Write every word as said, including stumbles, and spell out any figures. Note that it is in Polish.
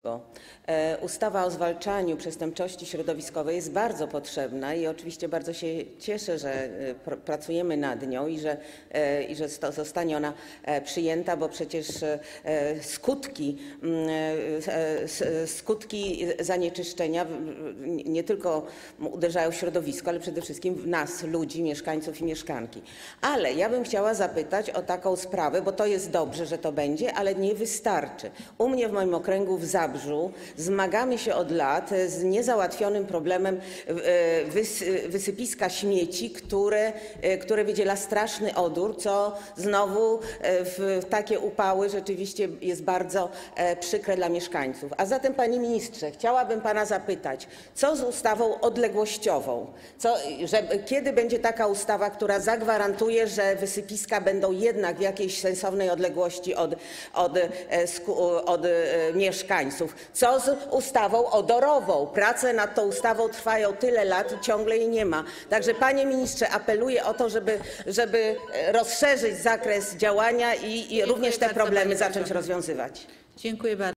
Ustawa o zwalczaniu przestępczości środowiskowej jest bardzo potrzebna i oczywiście bardzo się cieszę, że pr pracujemy nad nią i że, i że zostanie ona przyjęta, bo przecież skutki, skutki zanieczyszczenia nie tylko uderzają w środowisko, ale przede wszystkim w nas, ludzi, mieszkańców i mieszkanki. Ale ja bym chciała zapytać o taką sprawę, bo to jest dobrze, że to będzie, ale nie wystarczy. U mnie w moim okręgu w Zabrzu zmagamy się od lat z niezałatwionym problemem wysypiska śmieci, które, które wydziela straszny odór, co znowu w takie upały rzeczywiście jest bardzo przykre dla mieszkańców. A zatem, panie ministrze, chciałabym pana zapytać, co z ustawą odległościową? Co, że, kiedy będzie taka ustawa, która zagwarantuje, że wysypiska będą jednak w jakiejś sensownej odległości od, od, od mieszkańców? Co z ustawą odorową? Prace nad tą ustawą trwają tyle lat i ciągle jej nie ma. Także, panie ministrze, apeluję o to, żeby, żeby rozszerzyć zakres działania i, i również te problemy zacząć rozwiązywać. Dziękuję bardzo.